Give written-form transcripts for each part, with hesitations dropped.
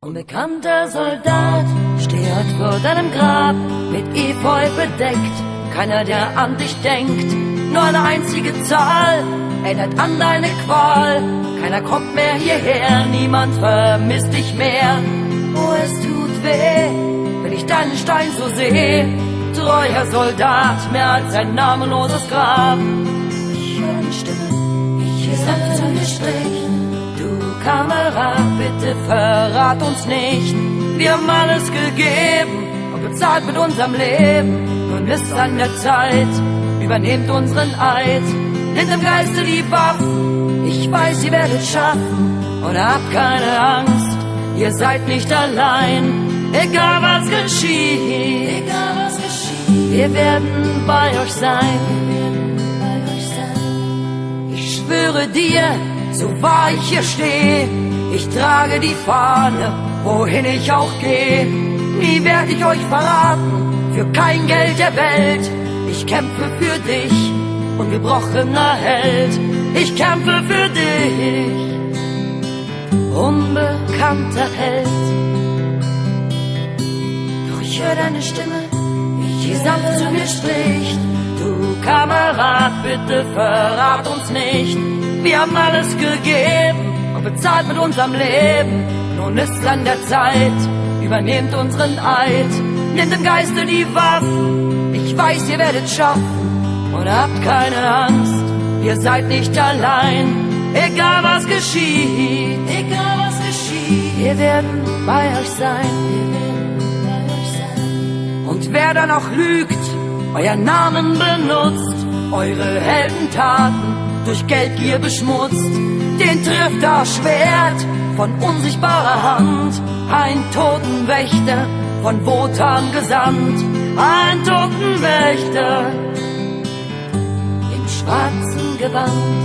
Unbekannter Soldat, steht vor deinem Grab, mit Efeu bedeckt, keiner, der an dich denkt, nur eine einzige Zahl, erinnert an deine Qual, keiner kommt mehr hierher, niemand vermisst dich mehr, oh, es tut weh, wenn ich deinen Stein so sehe, treuer Soldat, mehr als ein namenloses Grab. Ich höre deine Stimme, ich höre sanft zu mir sprechen. Kamerad, bitte verrat uns nicht. Wir haben alles gegeben und bezahlt mit unserem Leben. Nun ist an der Zeit, übernehmt unseren Eid. Nehmt im Geiste die Waffen, ich weiß, ihr werdet schaffen. Und habt keine Angst, ihr seid nicht allein. Egal was geschieht, wir werden bei euch sein. Ich schwöre dir, so wahr ich hier steh, ich trage die Fahne, wohin ich auch geh. Nie werd ich euch verraten, für kein Geld der Welt. Ich kämpfe für dich, ungebrochener Held. Ich kämpfe für dich, unbekannter Held. Doch ich höre deine Stimme, die sanft zu mir spricht. Du Kamerad, bitte verrat uns nicht. Wir haben alles gegeben und bezahlt mit unserem Leben. Nun ist an der Zeit, übernehmt unseren Eid. Nehmt im Geiste die Waffen, ich weiß, ihr werdet schaffen. Und habt keine Angst, ihr seid nicht allein. Egal was geschieht, wir werden bei euch sein. Und wer da noch lügt, euren Namen benutzt, eure Heldentaten durch Geldgier beschmutzt, den trifft das Schwert von unsichtbarer Hand. Ein Totenwächter von Wotan gesandt, ein Totenwächter im schwarzen Gewand.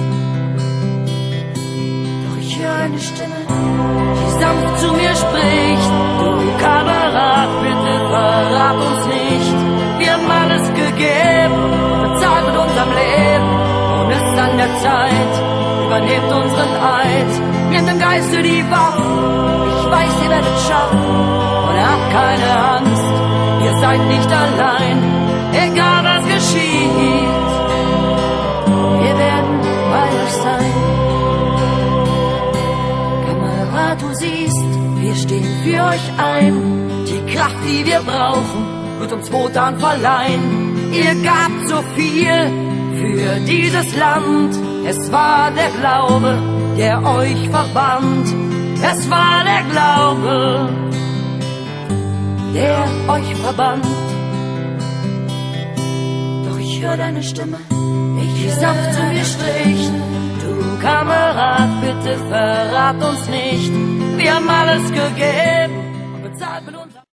Doch ich höre eine Stimme, die sanft zu mir spricht. Du Kamerad, bitte verrat uns nicht. Wir haben alles gegeben, bezahlt mit unserem Leben. Ist an der Zeit, übernehmt unseren Eid. Nehmt im Geiste die Waffen, ich weiß, ihr werdet schaffen. Und habt keine Angst, ihr seid nicht allein. Egal was geschieht, wir werden bei euch sein. Kamerad, du siehst, wir stehen für euch ein. Die Kraft, die wir brauchen, wird uns Wotan verleihen. Ihr gabt so viel für dieses Land, es war der Glaube, der euch verband. Es war der Glaube, der euch verband. Doch ich höre deine Stimme, die sanft zu mir spricht. Du Kamerad, bitte verrat uns nicht. Wir haben alles gegeben und bezahlt mit uns.